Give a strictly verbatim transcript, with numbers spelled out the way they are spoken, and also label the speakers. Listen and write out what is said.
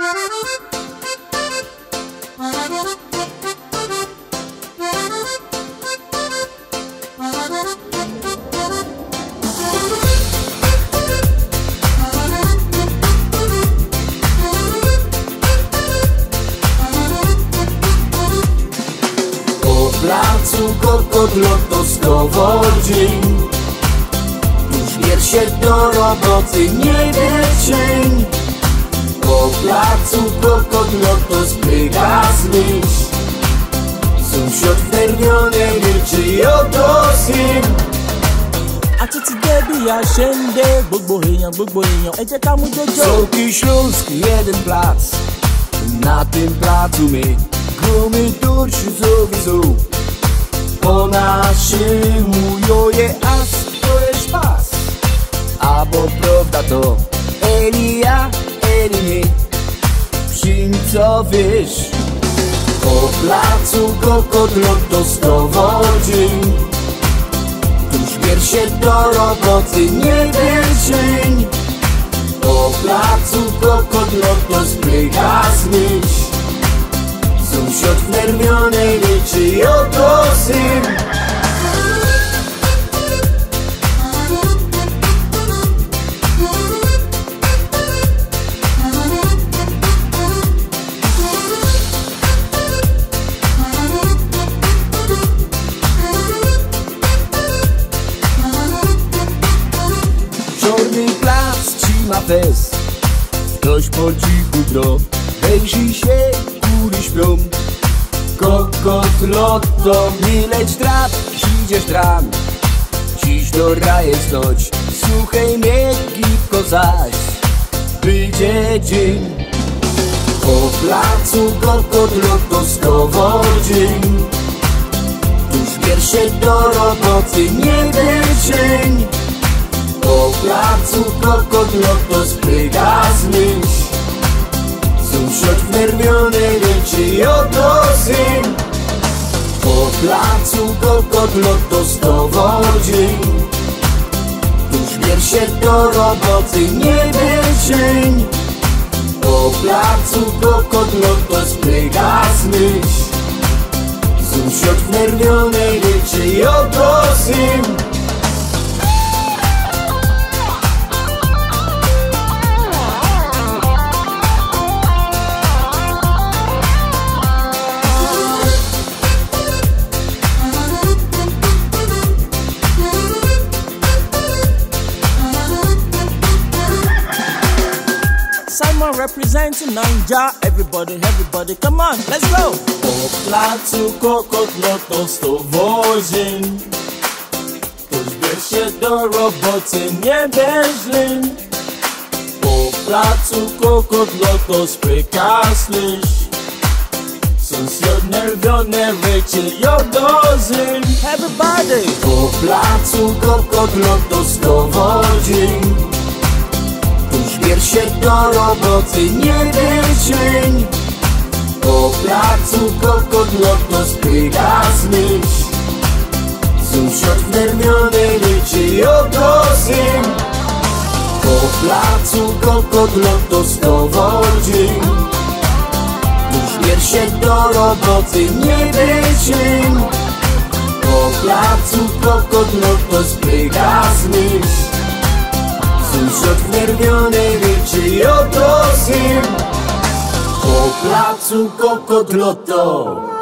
Speaker 1: Placu Kokot Lotoskowo dzień, już bierz się do roboty, nie cień. Po placu Kokot Lotos prygas myśl, sąsiad wnerwiony milczy i oto syn.
Speaker 2: Àtìtì débi àṣẹǹdé gbogbo èèyàn gbogbo èèyàn ẹ jẹ́ ká mú jọjọ.
Speaker 1: Sołki Śląsk, jeden plac, na tym placu my gromy dorsi zowizu. Po naszemu joje as to jest pas, a bo prawda to Elia, Eli przyjm co wiesz. Po placu Kokot Lotoskowo dzień, tuż bierz się do roboty, nie cień. Po placu Kokot Lotos prygas myśl, sąsiad wnerwiony liczy i oto syn. Czarny plac trzyma fest, ktoś po cichu dro, wejrzyj się, góry śpią. Kokot Lotto, nie leć trap, idziesz tram, dziś do raje stoć, słuchaj mnie gipko zaś, wyjdzie dzień. Po placu Kokot Lotoskowo dzień, tuż bierz się do roboty, nie cień. Po placu Kokot Lotos prygas myśl, sąsiad wnerwiony liczy i oto syn. Po placu Kokot Lotoskowo dzień, tuż bierz się do roboty, nie cień. Po placu Kokot Lotos prygas myśl, sąsiad wnerwiony liczy i oto syn.
Speaker 2: Simon representing Naija, everybody, everybody, come on, let's go!
Speaker 1: Po placu Kokot Lotoskowo dzień, tuż bierz się do roboty, nie leń. Po placu Kokot Lotos prygas myśl, sąsiad wnerwiony ryczy i oto syn.
Speaker 2: Everybody!
Speaker 1: Po placu Kokot Lotoskowo dzień, tuż bierz się do roboty, nie cień. Po placu Kokot Lotos prygas myśl, sąsiad wnerwiony liczy i oto syn. Po placu Kokot Lotoskowo dzień, tuż bierz się do roboty, nie cień. Po placu Kokot Lotos prygas myśl, sąsiad wnerwiony liczy i oto syn. Po placu Kokot Lotto.